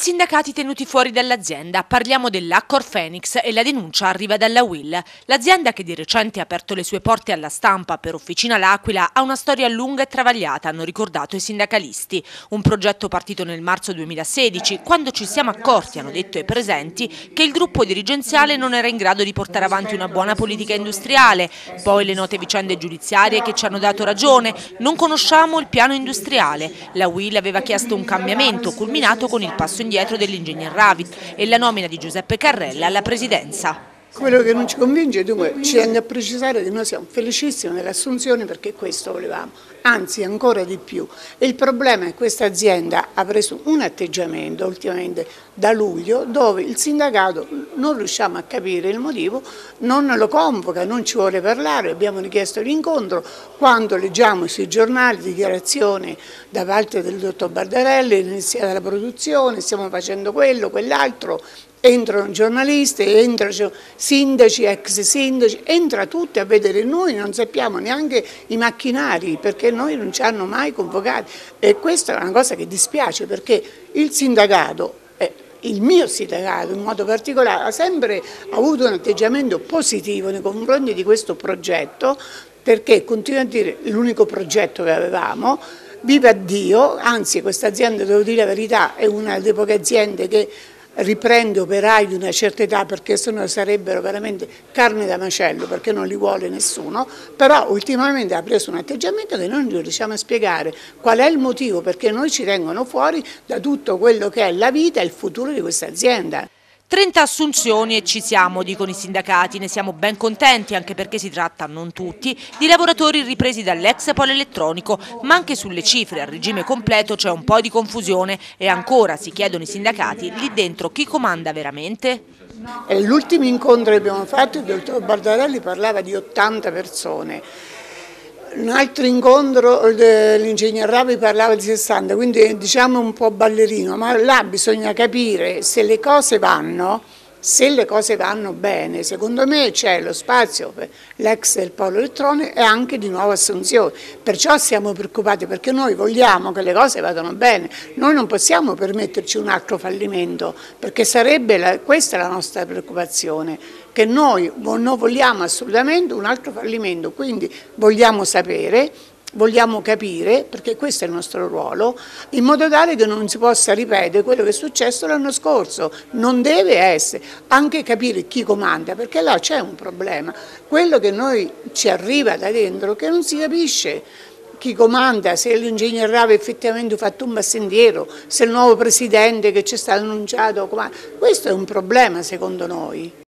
sindacati tenuti fuori dall'azienda. Parliamo dell'Accor Phoenix e la denuncia arriva dalla UIL. L'azienda, che di recente ha aperto le sue porte alla stampa per Officina L'Aquila, ha una storia lunga e travagliata, hanno ricordato i sindacalisti. Un progetto partito nel marzo 2016, quando ci siamo accorti, hanno detto ai presenti, che il gruppo dirigenziale non era in grado di portare avanti una buona politica industriale. Poi le note vicende giudiziarie che ci hanno dato ragione. Non conosciamo il piano industriale. La UIL aveva chiesto un cambiamento, culminato con il passo indietro dell'ingegner Ravit e la nomina di Giuseppe Carrella alla presidenza. Quello che non ci convince, dunque, ci tengo a precisare che noi siamo felicissimi delle assunzioni, perché questo volevamo, anzi ancora di più. E il problema è che questa azienda ha preso un atteggiamento ultimamente da luglio, dove il sindacato non riusciamo a capire il motivo, non lo convoca, non ci vuole parlare, abbiamo richiesto l'incontro, quando leggiamo sui giornali dichiarazioni da parte del dottor Bardarelli, iniziata la produzione, stiamo facendo quello, quell'altro. Entrano giornalisti, entrano sindaci, ex sindaci, entra tutti a vedere. Noi non sappiamo neanche i macchinari, perché noi non ci hanno mai convocati, e questa è una cosa che dispiace, perché il sindacato, il mio sindacato in modo particolare, ha sempre avuto un atteggiamento positivo nei confronti di questo progetto, perché continuo a dire l'unico progetto che avevamo. Viva Dio, anzi questa azienda, devo dire la verità, è una delle poche aziende che riprende operai di una certa età, perché sennò sarebbero veramente carne da macello, perché non li vuole nessuno, però ultimamente ha preso un atteggiamento che noi non riusciamo a spiegare qual è il motivo, perché noi ci tengono fuori da tutto quello che è la vita e il futuro di questa azienda. 30 assunzioni e ci siamo, dicono i sindacati, ne siamo ben contenti, anche perché si tratta, non tutti, di lavoratori ripresi dall'ex polo elettronico, ma anche sulle cifre a regime completo c'è un po' di confusione e ancora, si chiedono i sindacati, lì dentro chi comanda veramente? L'ultimo incontro che abbiamo fatto, il dottor Bardarelli parlava di 80 persone. Un altro incontro l'ingegner Ravi parlava di 60, quindi diciamo un po' ballerino, ma là bisogna capire se le cose vanno bene. Secondo me c'è lo spazio per l'ex del polo elettronico e anche di nuove assunzioni, perciò siamo preoccupati, perché noi vogliamo che le cose vadano bene, noi non possiamo permetterci un altro fallimento, perché sarebbe questa è la nostra preoccupazione, che noi non vogliamo assolutamente un altro fallimento, quindi vogliamo sapere, vogliamo capire, perché questo è il nostro ruolo, in modo tale che non si possa ripetere quello che è successo l'anno scorso. Non deve essere, anche capire chi comanda, perché là c'è un problema. Quello che noi ci arriva da dentro, che non si capisce chi comanda, se l'ingegner Ravi effettivamente ha fatto un passo indietro, se il nuovo presidente che ci è stato annunciato comanda. Questo è un problema secondo noi.